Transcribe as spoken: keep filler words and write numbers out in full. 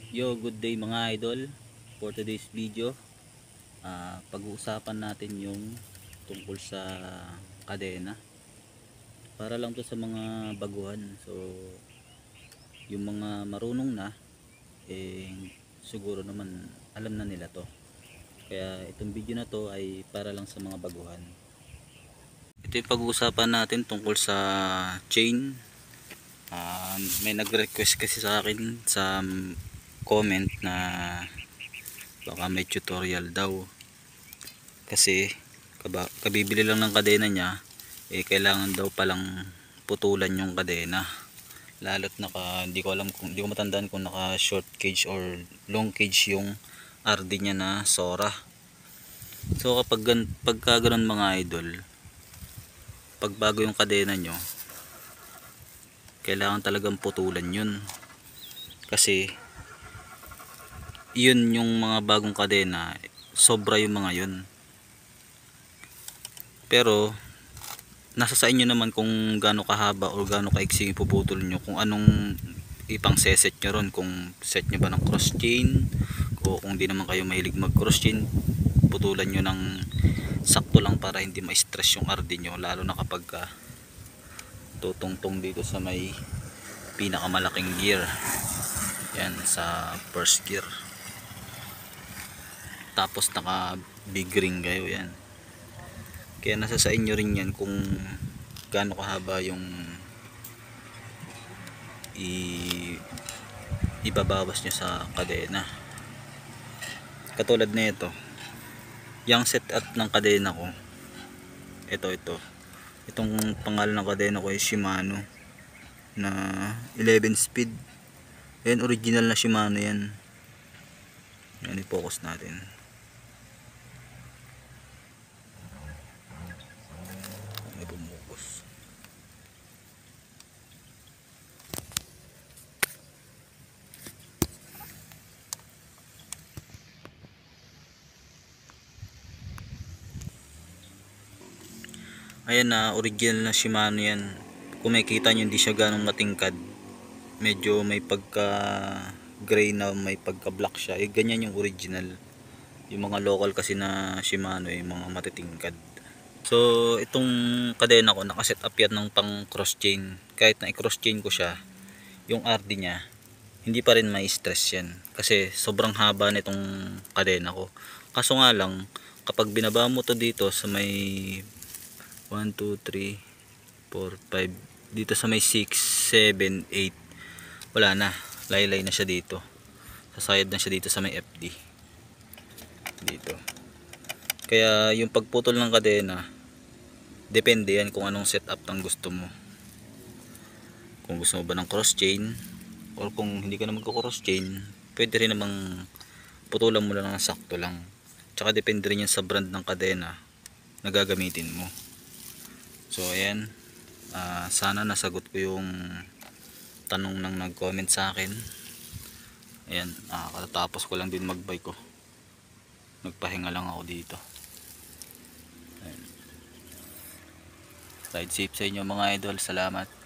Yo, good day mga idol. For today's video, uh, pag-uusapan natin yung tungkol sa kadena. Para lang to sa mga baguhan. So, yung mga marunong na, eh, siguro naman alam na nila to. Kaya itong video na to ay para lang sa mga baguhan. Ito yung pag-uusapan natin tungkol sa chain. Uh, may nag-request kasi sa akin sa comment na baka may tutorial daw kasi kaba, kabibili lang ng kadena niya, eh kailangan daw palang putulan yung kadena, lalo't naka hindi ko alam kung hindi ko matandaan kung naka short cage or long cage yung R D niya na Sora. So kapag gan, pagka ganun mga idol, pag bago yung kadena nyo, kailangan talagang putulan yun kasi yun yung mga bagong kadena, sobra yung mga yun. Pero nasa sa inyo naman kung gaano kahaba o gaano kaiksi ipuputol nyo, kung anong ipang seset nyo ron, kung set nyo ba ng cross chain o kung di naman kayo mahilig mag cross chain, putulan nyo ng sakto lang para hindi ma-stress yung R D nyo, lalo na kapag uh, tutungtong dito sa may pinakamalaking gear, yan sa first gear, tapos naka big ring kayo, yan. Kaya nasa sa inyo rin yan kung gaano kahaba yung i ibabawas nyo sa kadena. Katulad na ito, yung setup ng kadena ko, ito ito itong pangalan ng kadena ko ay Shimano na eleven speed. Yan, original na Shimano yan. Yan, i-focus natin. May bumukus. Ayan na, original na Shimano yan. Kung makikita nyo, hindi siya ganong matingkad. Medyo may pagka gray na may pagka black siya. Eh, ganyan yung original. Yung mga local kasi na Shimano, eh, mga matitingkad. So itong kadena ko, nakaset up yan ng pang cross chain. Kahit na i-cross chain ko siya, yung R D niya hindi pa rin may stress yan kasi sobrang haba nitong kadena ko. Kaso nga lang, kapag binaba mo to dito sa may one, two, three, four, five, dito sa may six, seven, eight, wala na, laylay na siya dito, sasayad na siya dito sa may F D dito. Kaya yung pagputol ng kadena, depende yan kung anong setup ang gusto mo. Kung gusto mo ba ng cross chain, or kung hindi ka na magko-cross chain, pwede rin namang putulan mo lang ng sakto lang. Tsaka depende rin yan sa brand ng kadena na gagamitin mo. So ayan, uh, sana nasagot ko yung tanong ng nag-comment sa akin. Ayan, uh, katatapos ko lang din mag-bike ko, nagpahinga lang ako dito. Ayan. Ride safe sa inyo mga idol, salamat.